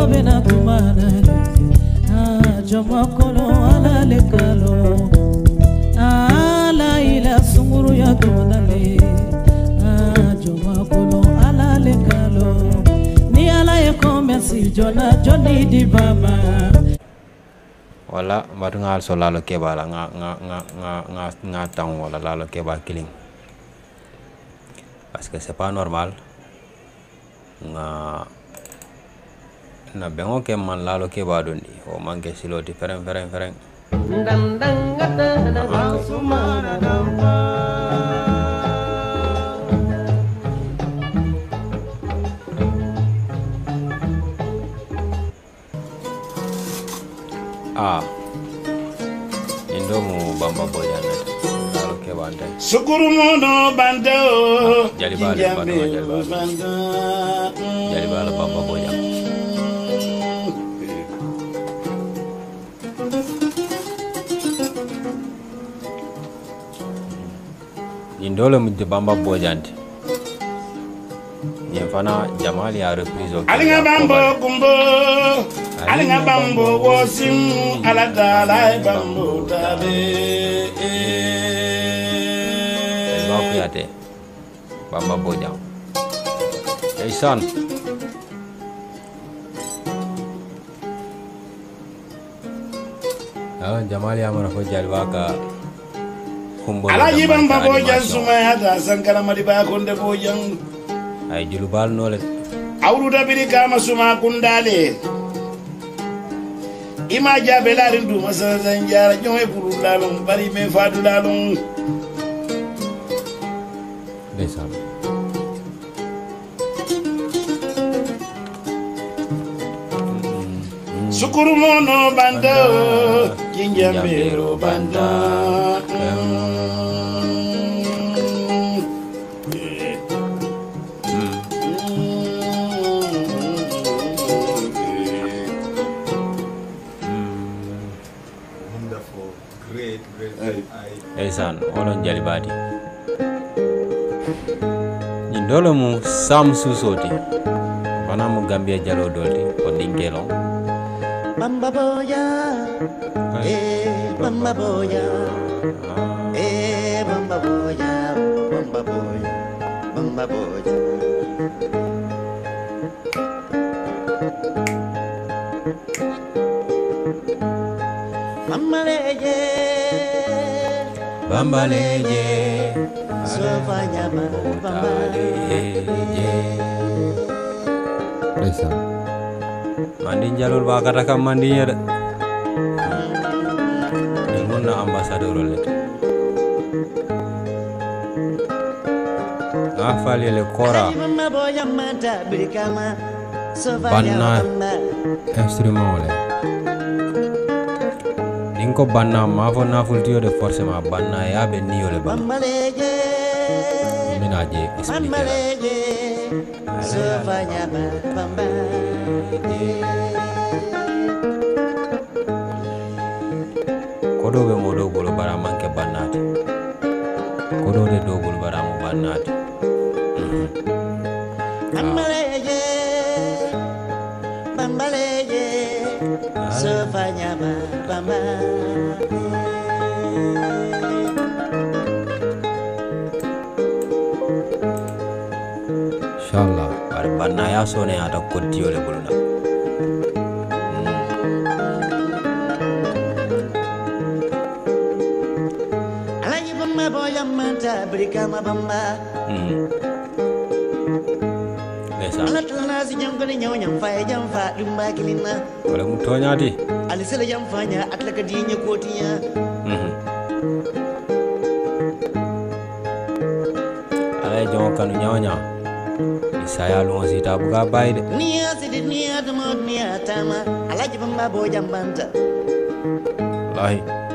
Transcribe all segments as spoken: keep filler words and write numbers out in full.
bena tumanale ah jama kolo ala le kalo ala ila sunguru ya tonale ah jama kolo ala le kalo ni ala e komesi jona joni di baba wala mbat ngal so lalo kebala nga nga nga nga nga nga tang wala lalo keba killing parce que c'est pas normal nga na bengo ke man lalo ke badondi o manke siloti fereng fereng fereng dan dan gata na sumana dampa ah indomu bamba boyana lalo ke bande sukuru mono bando jadi bala jadi bala jadi bala bamba boyana indole mu de bamba bojante yen fana jamali a reprise o alinga bambo kumbo alinga bambo wosim ala dala bambo tabe el ba kuyate bamba bojam hey son ah jamali amara ko jalwa ka alaji bamba bojan sumaya da sankara madi ba konde bojan ay julubal nole awru da biri kama suma kundale ima jabe larin du masa zanjara joy puru lalum bari me fadu lalum besam sukuru mono banda jinjambero banda Esan olon jali badi indolo mu sam susoti wana mu Gambia jalo dolti o dingelo bamba boya eh bamba boya eh bamba boya bamba boya bamba boya mama leje bamba leje sofanya bamba leje Resa mandi jalur ba kata kam mandi ya ni munna ambassador le afali le kora banna instrument le ninko banna ma fo na fultiyo de forcément banna ya be niyo le ba mina je expliquer sofanya bamba kodo be modo bolo bara manke bannati kodo de do bolo bara mo bannati bambaleje bambaleje sofanya bamba inshallah bar banna ya sone ada koddiyo le bolna alaji bamba boya manta brikama bamba Desa ala tana si jam ko nyaw nyam fa jam fa dumba kilina wala mu toñati ali sele jam fanya atlaka dinya kotiya ala jon kanu nyawnya saya lu ngasih tabu kabai de niya sidi niya dama niya tama alaji bamba boya manta lahi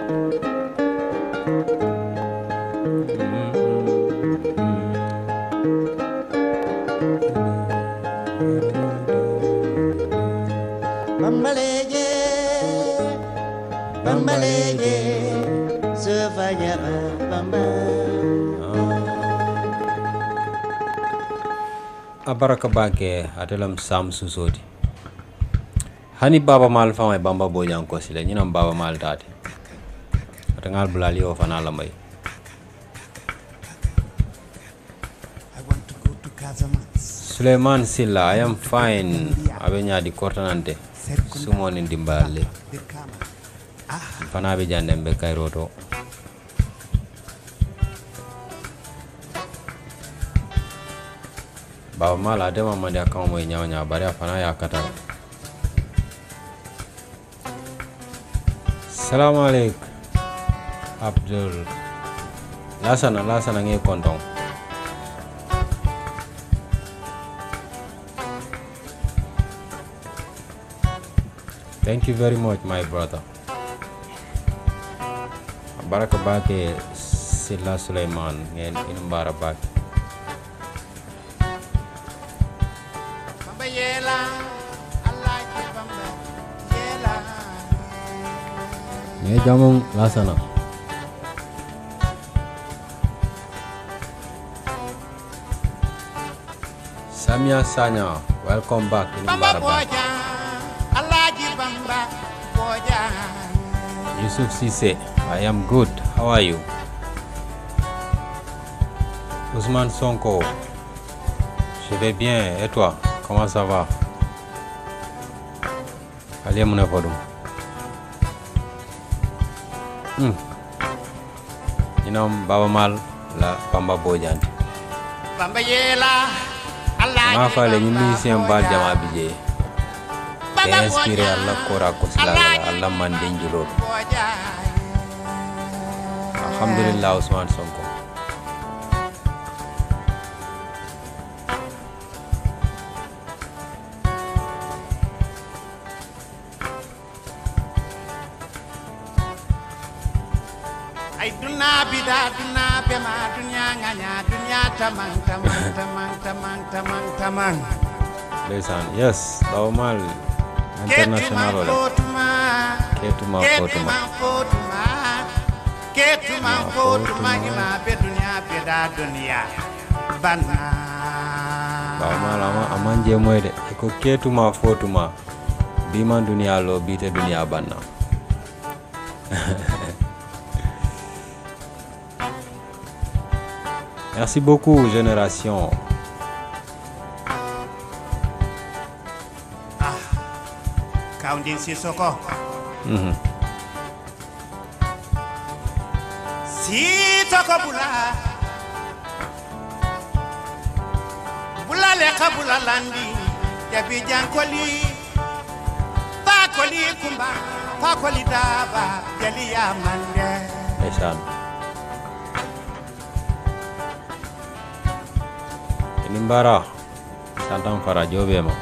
bambaleje bambaleje sofanya bamba abaraka bake adalam sam susodi hani baba mal fa may bamba bojan ko sile ñinam baba mal tati atangal bulali o fana la may I want to go to Casamance. Suleiman Silla, I am fine. Abe ñaadi kortanante sumoni dimballe Birkama. fana be jande be kayro to baba mala de mama de akam moy nyaaw nyaaw bari fana ya kata Salam alaikum Abdul lasana lasana nge konton Thank you very much, my brother. Baraka bake Silla Suleiman ngeen in barabak. Bamba yela, Allah ki bamba yela. Ne jamong lasana. Samia Sanya, welcome back in Bamba barabak. boja, Allah ki bamba boja. Yusuf Sise, I am good. How are you? Ousmane Sonko, je vais bien. Et toi? Comment ça va? Allez, mon apodo. Hmm. Inam Baba Mal la Bamba Bojan. Bamba yela, Allah Ma ki fa le bamba musicien bal boja. jama bije. Te Bamba inspiré boja, Allah kora ko sila Allah mandin julo. boja. Alhamdulillah Ousmane Sonko. Ay duna bida duna bema dunya nganya dunya tamang tamang tamang tamang tamang tamang. Listen, yes, Baba Mal international ole. Ketuma Ketuma Ketuma Fotuma. Fotuma Ketuma Fotuma ima be dunya bida dunya banna. Baba Mal ama amanje moy de ko ketuma Fotuma. Biman dunia lo bite dunia banna. Merci beaucoup, génération. Kaundin Sisoko Mhm. Sisoko bula Bula le kabula landi Jabi jankoli Pakoli kumba Pakoli daba Jali ya mande Ndeysaan. Ini mbara santam fara jobe ma.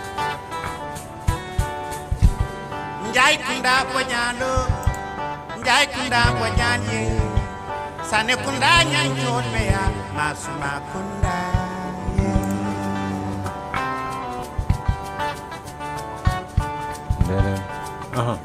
Njai kunda ponyano Njai kunda ponyanye Sane kunda nyanchot meya Masuma kunda Dere. Aha.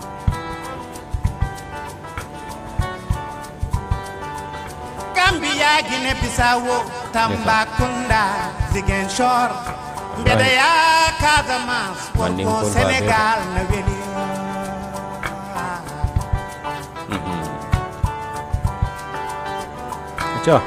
Gambia Guinea Bissau Tambacounda Ziguinchor Mbede ya Casamance Manding Porto Pol Sénégal na weli Acha.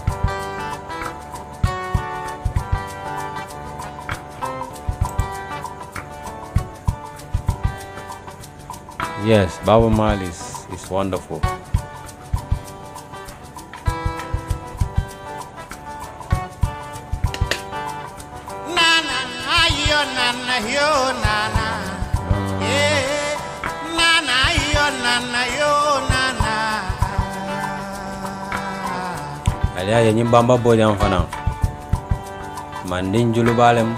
Yes, Baba Mal is, is wonderful. Nana ayo nana yo nana eh nana yo nana yo nana Aliya ya nyimbamba bojam fana. Mandin julu balem.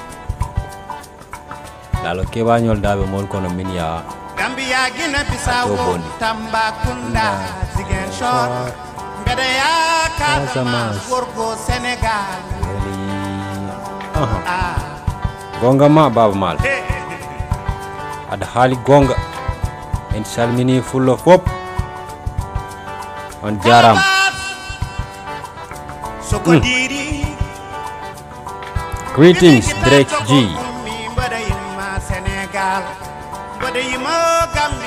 Lalo keba nyol dabe mol kono min ya. Gambia Guinea Bissau Atobondi. Tambacounda Ziguinchor Mbede ya Casamance Casamance. Porto Sénégal Eli. Aha. ah Gonga ma Baba Mal. eh Ada hali gonga. En salmini fullo fop. On jaram. Soko diri Greetings, Drake G. Mbada yima Senegal Mbada yima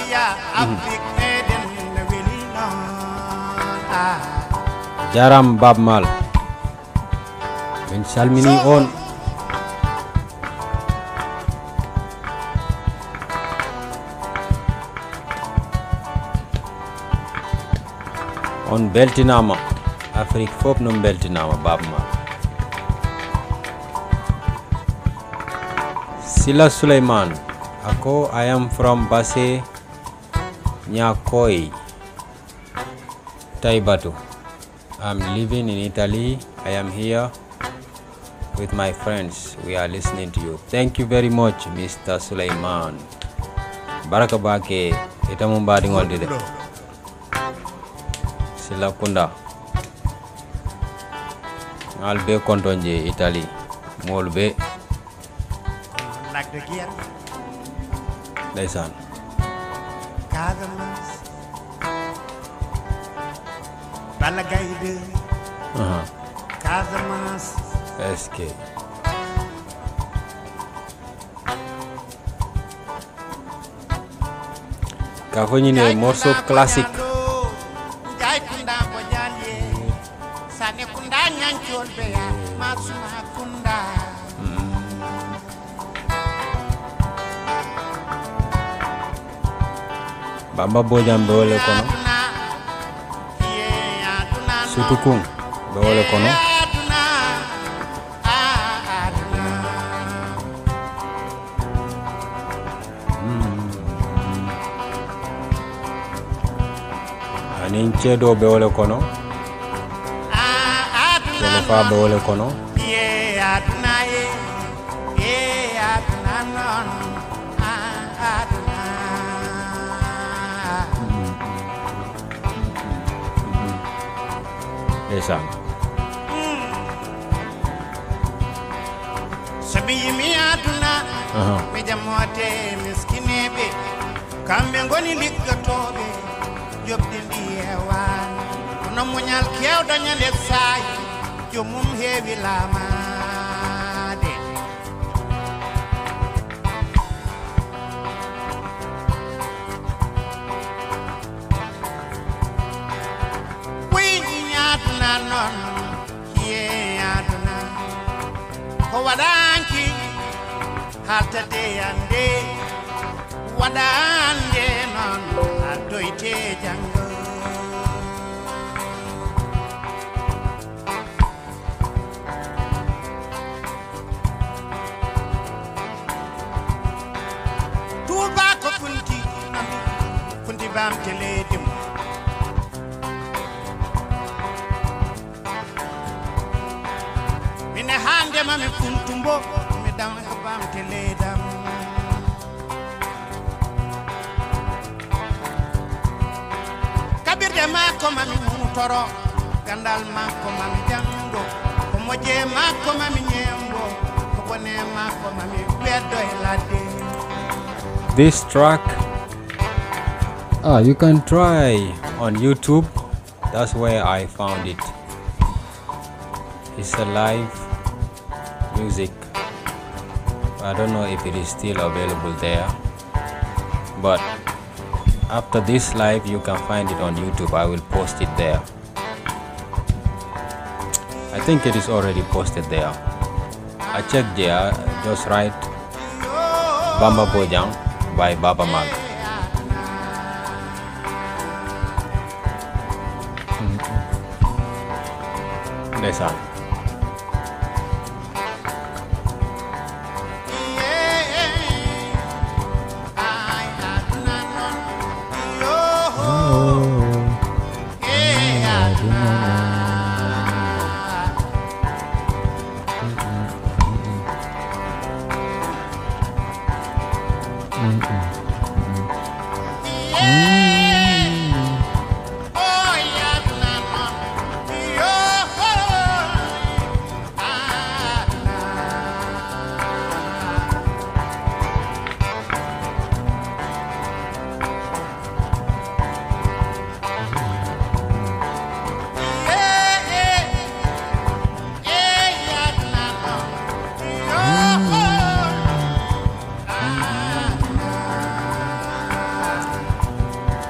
ya Afrique meden no weli non ah jaram Bab Mal min salmini on on beltinama Afrique fop no beltinama Bab Mal Sila Suleiman ako I am from Basse Nyakoi Taibatu. I'm living in Italy. I am here with my friends. We are listening to you. Thank you very much, Mister Suleiman. Baraka bake ita mumbadi ngolde de. Sila kunda. Albe kontonje Italy. Molbe. Like the gear. Daisan. Kagamas. Balagaide. Uh-huh. Kagamas. S K. Kafonyi ne morceau classique. Jai kunda bojalye. Sane kunda nyanchol beya. Masuma kunda. Bamba Bojam be wole kono Sutukung be wole kono anin cedo be wole kono Telefa be wole kono Esam. Sabi mi aduna mi jamote miskinebe kambe ngoni liggatobe jobde ndiyewan no munyal kew dañale say jomum heewi lamade non ye aduna ko wadanki haltade ande wadande non adoite jango tuba ko funti funti bam teledim hande mami kuntumbo mi dam ko bam teledam kabirde ma ko mami mutoro gandal ma ko mami jango ko moje ma ko mami nyembo ko bone ma ko mami beddo elade. This track ah you can try on YouTube. That's where I found it. It's a live music. I don't know if it is still available there, but after this live you can find it on YouTube. I will post it there. I think it is already posted there. I checked there, just write Bamba Bojang by Baba Mal. That's all.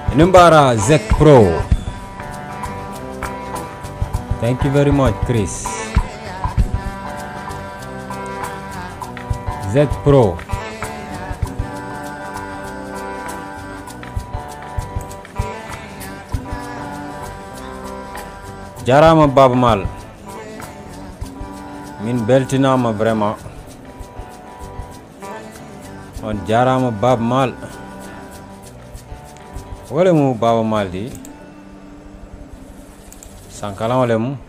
Numbara Z Pro. Thank you very much, Chris. Z Pro. Jarama Baba Mal. Min beltinama vraiment. On jarama Baba Mal. Wala mu Baba Mal di. Sangkala wala mu.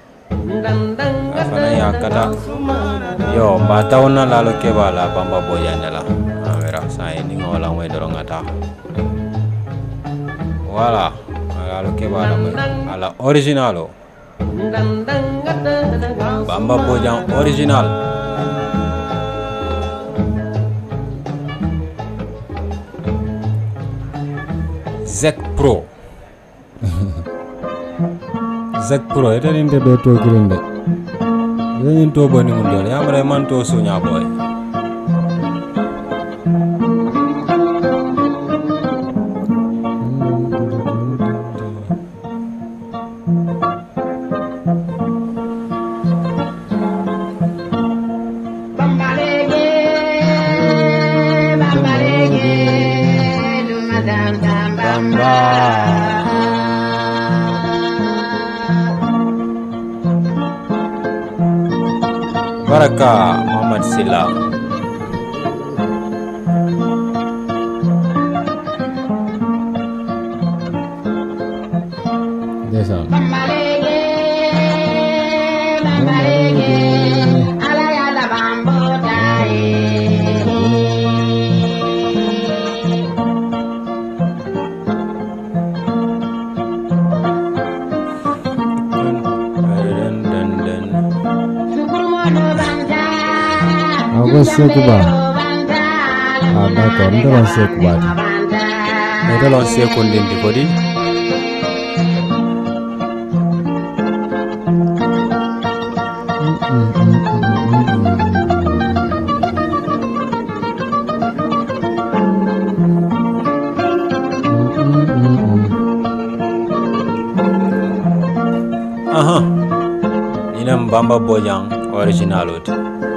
Afana ya kata. Yo, batawna lalo kebala Bamba Bojang la. Amera sa ini ngolang we dorong ata. Wala. Lalo kebala ala originalo. Bamba Bojang original. Z Pro. Z Pro itu ni dia betul kirim deh. Ini tu bani mundur. Yang mereka tu sunya boy. Baraka Muhammad Silla. Desa. Aku sekuba. Ada kondo sekuba. Itu lo sekundin di kodi. Aha. Ini Bamba Bojang original itu.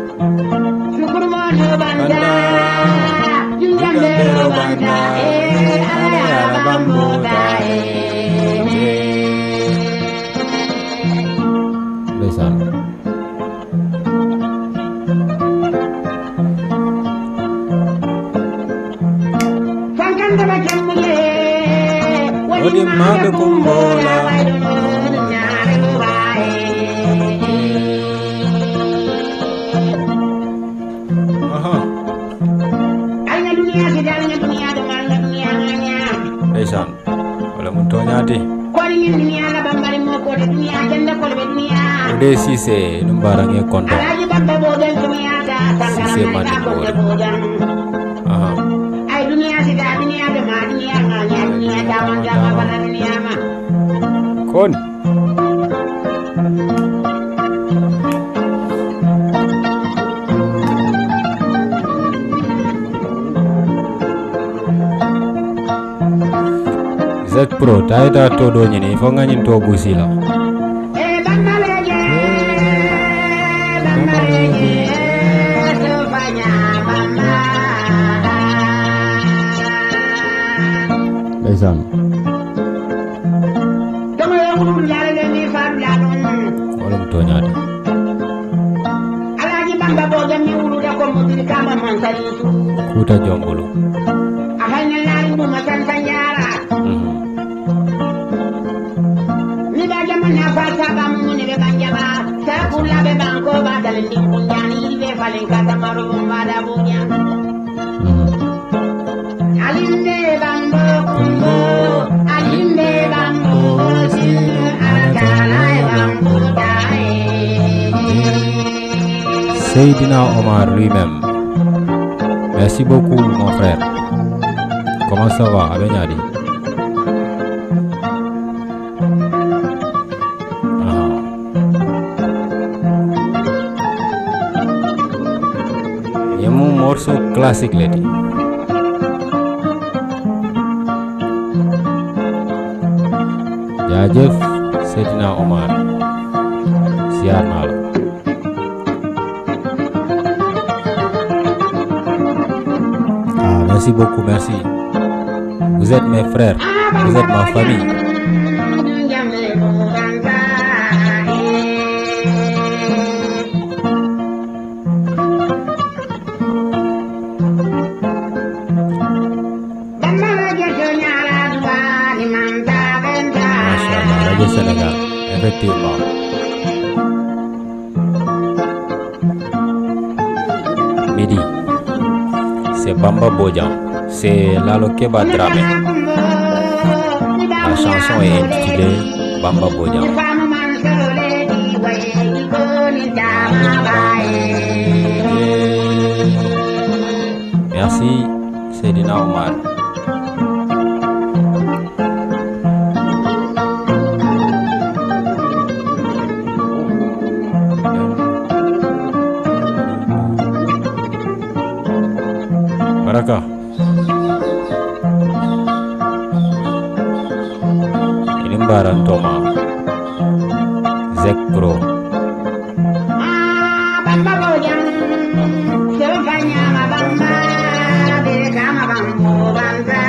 Banda, juga bero banda, ada bambu tadi. Besan. Odi madu kumbola. Besan. Oleh muntonya di. Udah sise numbarangnya kondo. Sise mandi bor. Aha. Kon. Z Pro taita todo nyini fonga nyin to busila. Besan. Olum to nyada. Alaji Bamba Bojang ni ulu da ko mudiri kama mansari itu. Kuta jombolo. Ahanya lari bu masan sanjara. Ni ba jaman na fa saba mu ni be banjaba. Sa kula be banko ba dalin di kunjani be falen kata maru mada bunya. Alinde bambo kumbo, alinde bambo sin alakala bambo dai. Seydina Omar lui-même. Merci beaucoup mon frère. Comment ça va, Abenyadi? Ah. Il y a mon morceau classique là. jaajëf Seydina Omar siyaar naa la. Ah, merci beaucoup, merci. Vous êtes mes frères, vous êtes ma famille. Machallah, Radio Sénégal, effectivement. Midi, c'est Bamba Bodian, c'est Lalo Keba Dramé. La chanson est intitulée Bamba Bodian. Merci Seydina Omar. Baraka. Ini Baran Toma Zek Pro. Bamba Bodian, sefanya ma bamba, deka ma bambo bamba.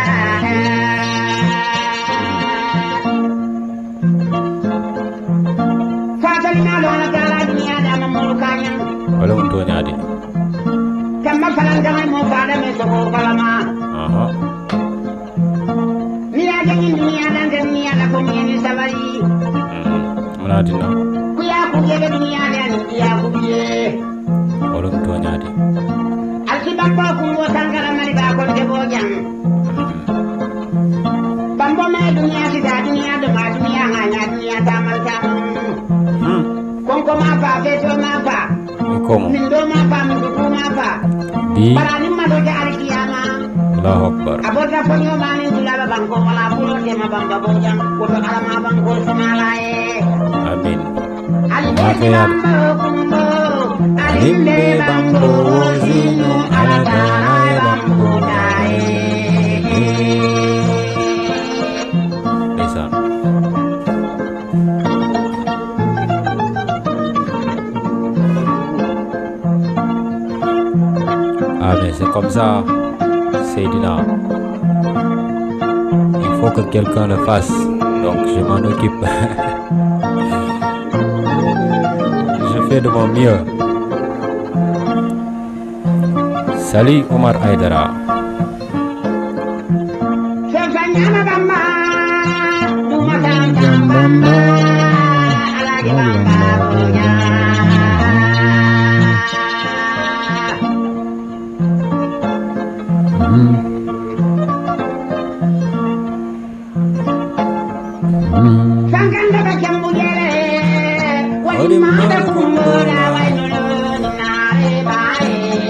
Fatalina dona kala dunia dama mulkanya. Wala untuk nyadi. Kama falan kama mo fada me so kalama. Aha. Ni aja ni dunia dan dunia la ko ni sabari. Menadina. Kuya ku gebe dunia dan dia ku ye. Wala untuk nyadi. Alki bamba ku mo tangara mari ba ko de bojang. Bamba me dunia si da dunia de ma dunia nganya dunia taman taman. Kongko ma pa beto ma pa. Komo. Mindo ma pa mindo ma pa. Di Parani ma do jari kiyama. Allahu Akbar. Abota fonyo mani tulaba bangko wala pulo de ma bamba bojang ko to ala ma bangko semalae. Amin. Alimbe Maaf ya. kumbo, Alimbe bambo zino aladae bambo dae. Desa. Ah mais c'est comme ça, Seydina. Il faut que quelqu'un le fasse, donc je m'en occupe. Je fais de mon mieux. Salut Omar Aydara. sefanya ma bamba, duma tangam bamba, alagi bamba bojang. Sangkan dapat jambu jere, wadi mata kumbo dawai nolo nare bae.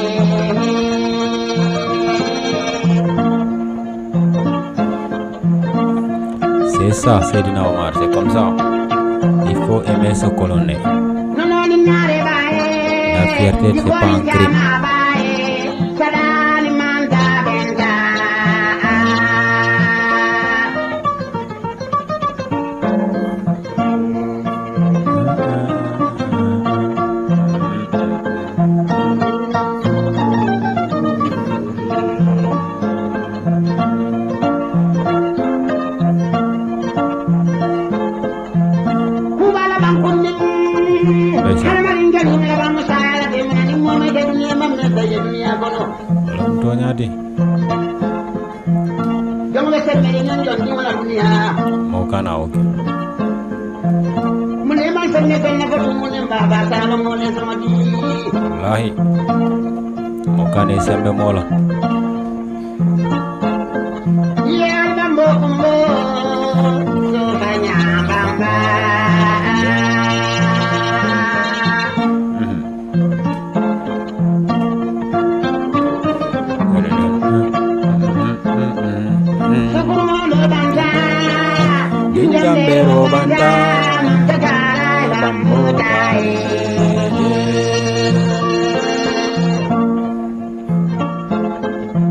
C'est ça, Seydina Omar, c'est comme ça. Il faut aimer ce que l'on est. Nono ni nare bae. La fierté, c'est pas un crime. Sadani manta benta. Kubala bangkuning. Baik. Alamarin jadul la bang saya de mani mo me de dunia mam ne de dunia kono. Wala untuk nyadi. Jom le ser meri ngan jon ni wala dunia. Mau kana oke. Mune man sen ne ben ne ko mune baba sama mune sama di. Wallahi. Mau kana sembe mola. Ya bambo kumbo. So banyak bamba. Jinjambero banta bambo dae.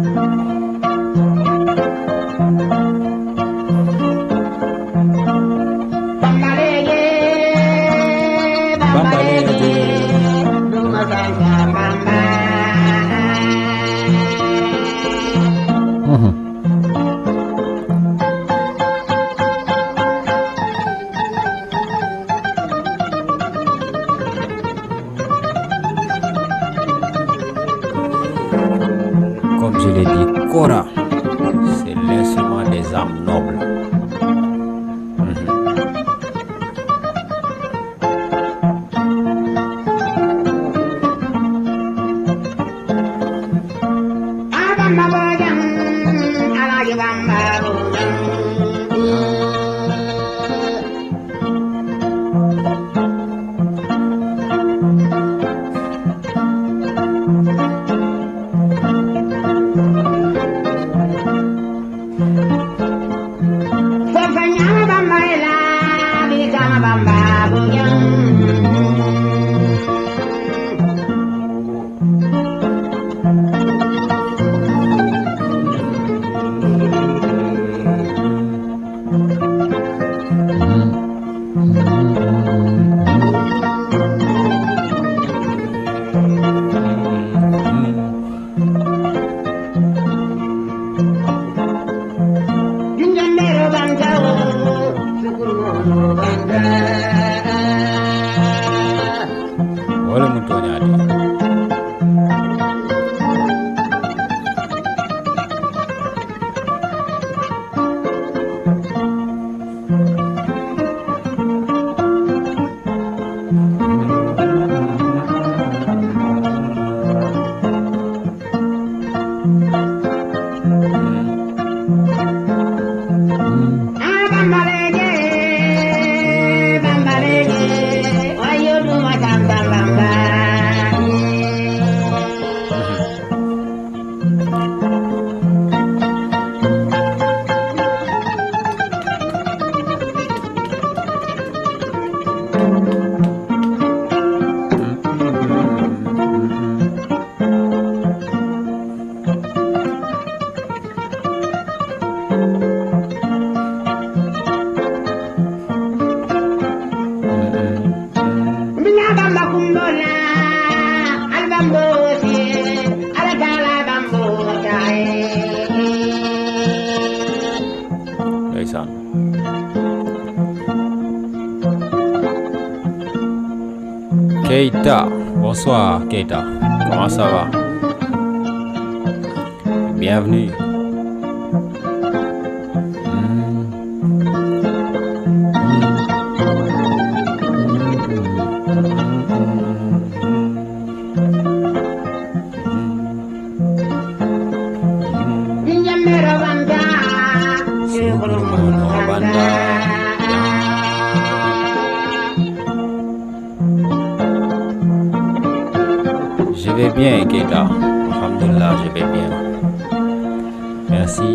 comme je l'ai dit, Kora, c'est l'instrument des âmes nobles. Keita, bonsoir Keita, comment ça va? Bienvenue. Je vais bien, Keita. Alhamdulillah, je vais bien. Merci.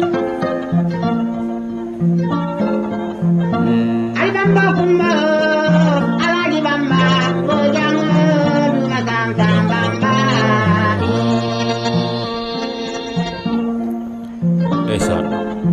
Listen.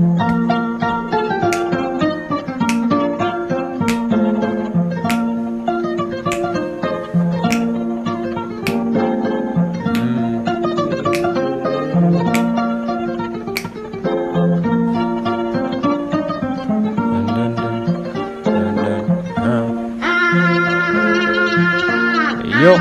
Yo.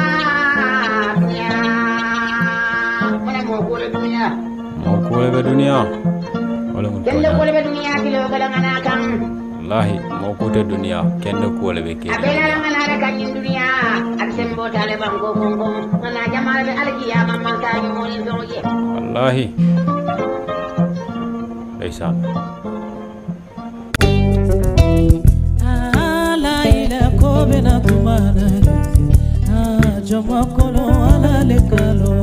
Mau kule be dunia. Wala mun Kende kule be dunia kilo kala ngana kam. Wallahi mau kute dunia kende kule be kiri. Abela ngana ada kan dunia. Aksen botale bango bongo. Ngana jamal be alkiya mamma sa ni moni zonje. Wallahi. Laisan. Ala ila kobena tumana. Jama kolo ala le kalo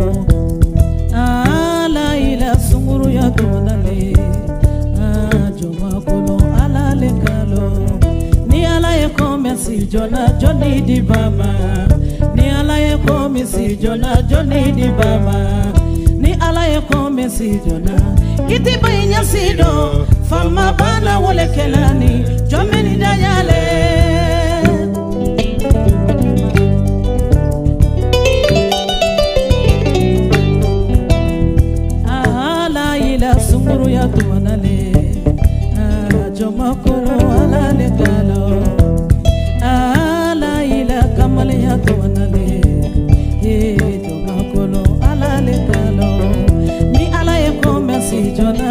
ala ila sunguru ya tumdale jama kolo ala le kalo ni ala ye komesi jona joni di baba ni ala ye komesi jona joni di baba ni ala ye komesi jona iti baynya sido fama bana wole kelani jomeni dayale Joma kolo ala le kalo ala ila kamale ya tuanale he joma kolo ala le kalo ni ala ye Jọlá